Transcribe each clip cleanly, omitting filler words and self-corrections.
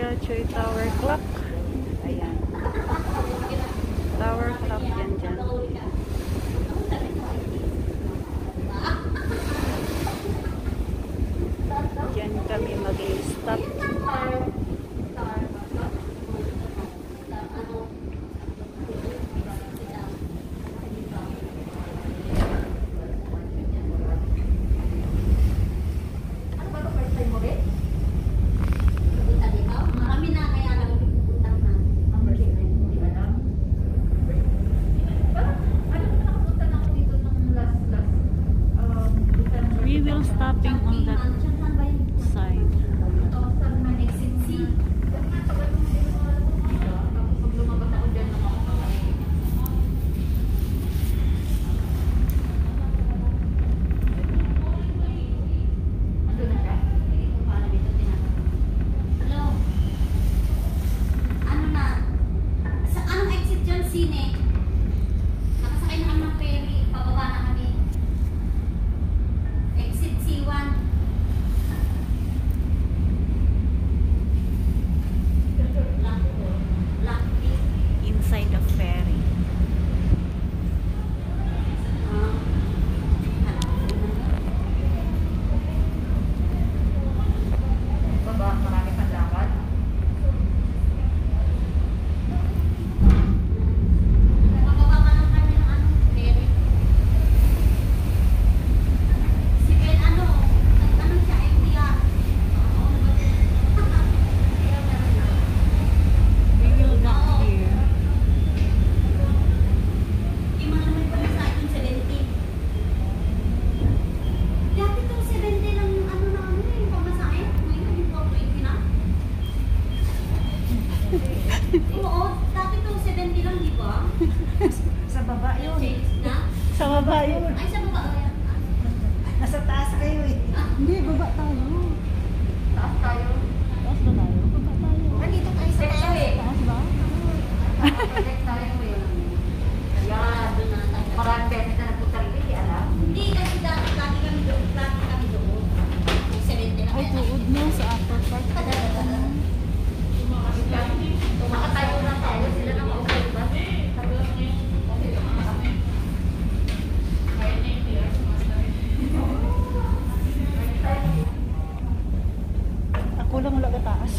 Tsui Tower Clock. Ayan. Tower Clock yan dyan. Diyan kami mag-stop. We will stopping on that side. Nakasakay na kami ng ferry, pababa na kami. Exit C1. Inside the ferry. Baba, marami pang lakad. Pababa ka lang kami ng ferry. Si Ben, ano siya, FDR. We will dock here. Yung mga naman pala sa akin, 70. Dati itong 70 lang yung yung pamasahe. Ngayon, naging 420 na. Oo, dati itong 70 lang, di ba? Sa baba yun. Change na? Sa baba yun. Ay, sa baba. Nasa taas kayo eh. Hindi, baba tayo. Taas tayo. Taas ba tayo? Baba tayo. Nandito tayo sa taas. Taas ba? Protect tayo ngayon. Ayan, doon na tayo. Maraming beses na nagpunta rin, hindi alam. Hindi, kasi dati kami doon. Dati kami doon. 70 na. Ay, tuod mo sa upper part. Tumakatayo lang tayo. Sila na ma-okay ba? Ako lang wala kataas.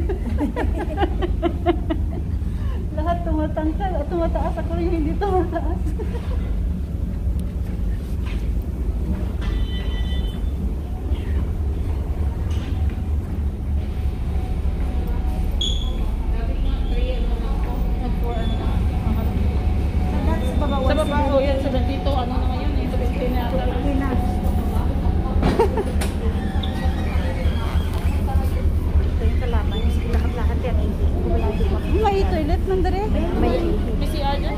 Lahat tumatangkal at tumataas. Ako lang yung hindi tumataas. Sa baba ko yan, sa dito, ano na ngayon eh, 70 na. Ito yung kalaban, lahat-lahat yan. May toilet man dere? May CR dyan?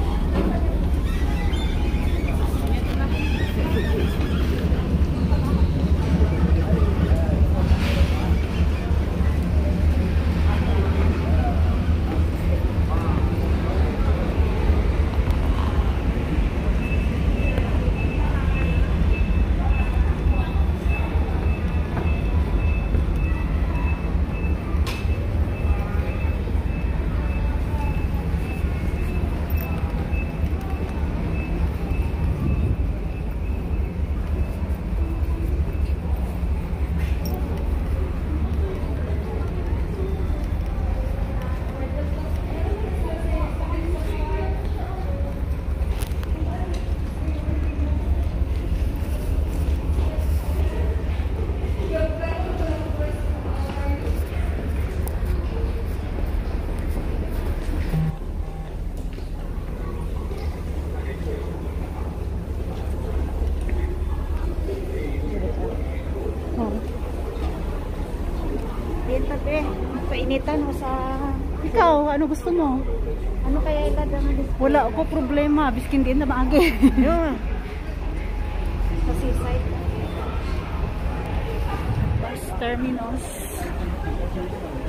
Painitan mo sa... Ikaw, ano gusto mo? Ano kaya itadang Wala ako problema, biskin din na maagi. yun? Sa seaside. Bus terminals.